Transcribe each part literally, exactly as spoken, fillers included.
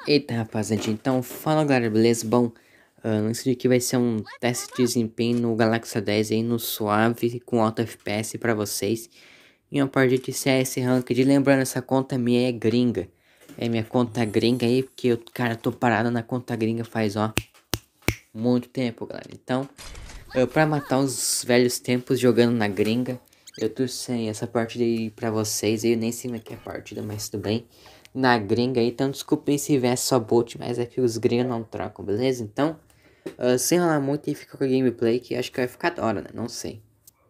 Eita, rapaziada, então fala galera, beleza? Bom, uh, isso aqui vai ser um teste de desempenho no Galaxy A dez aí no Suave com alto F P S pra vocês. E uma partida de C S Ranked, lembrando, essa conta minha é gringa. É minha conta gringa aí, porque eu, cara, tô parado na conta gringa faz, ó, muito tempo, galera. Então, uh, pra matar os velhos tempos jogando na gringa, eu trouxe essa partida aí pra vocês. Eu nem sei como é que é a partida, mas tudo bem. Na gringa aí, então desculpem se vier só bot, mas é que os gringos não trocam, beleza? Então, uh, sem enrolar muito e fica com a gameplay, que acho que vai ficar da hora, né? Não sei.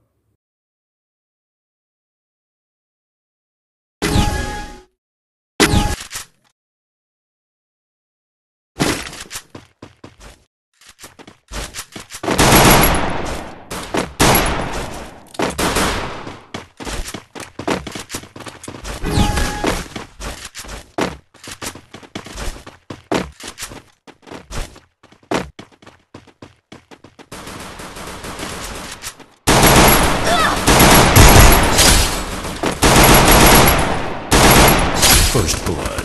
First blood.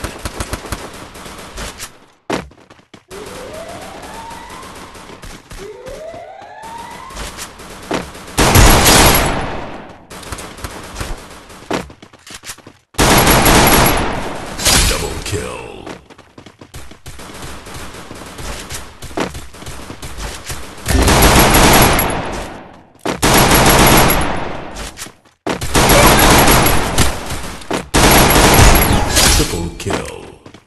Double kill. Triple kill.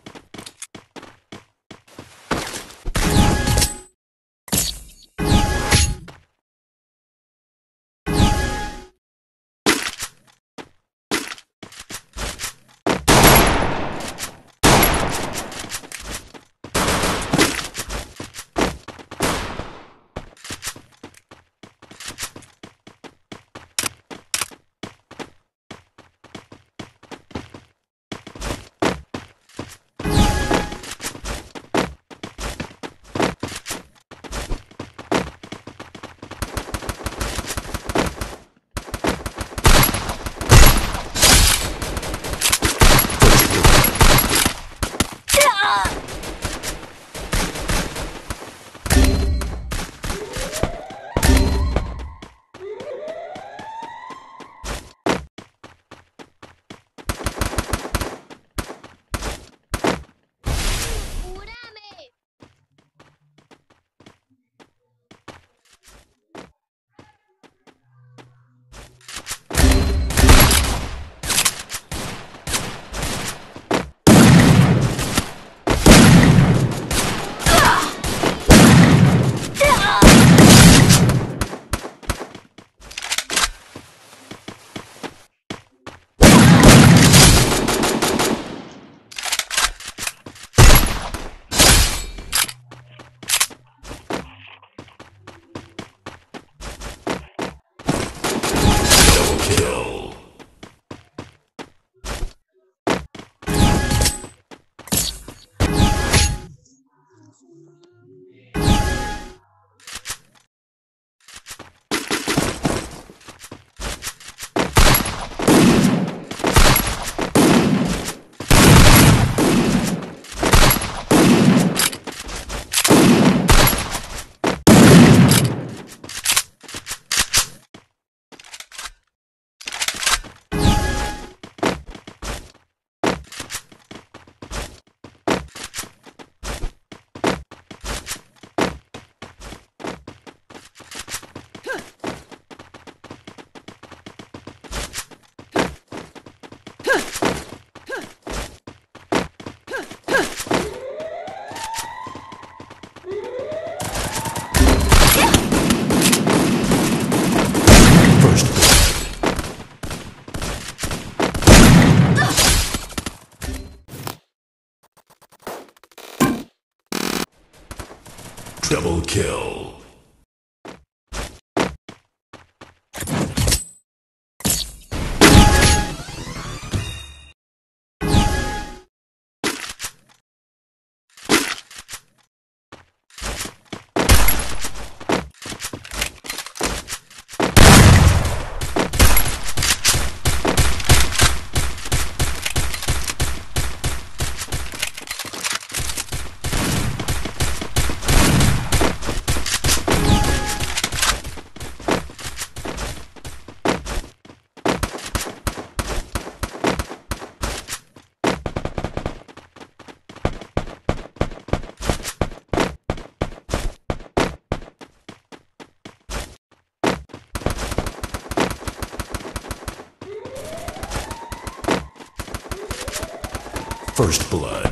Double kill. First blood.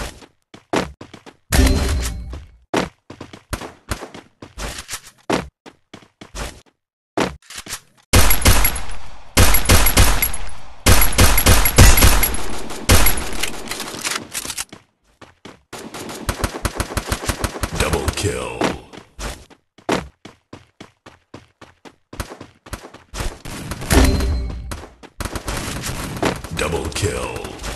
Double kill. Double kill.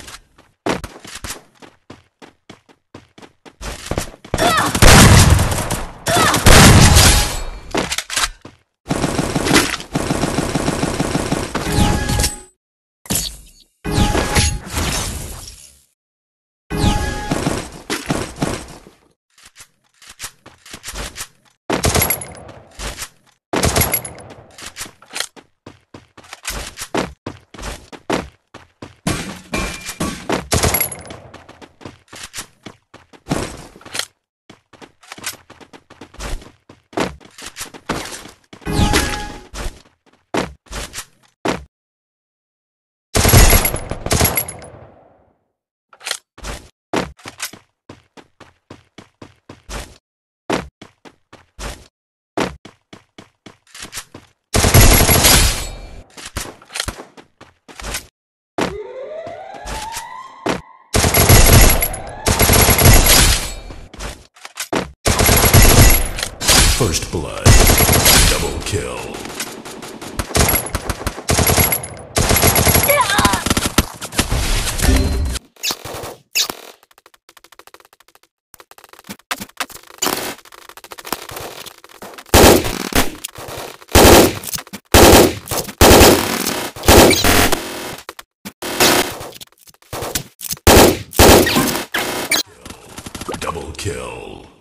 First blood. Double kill. Double kill.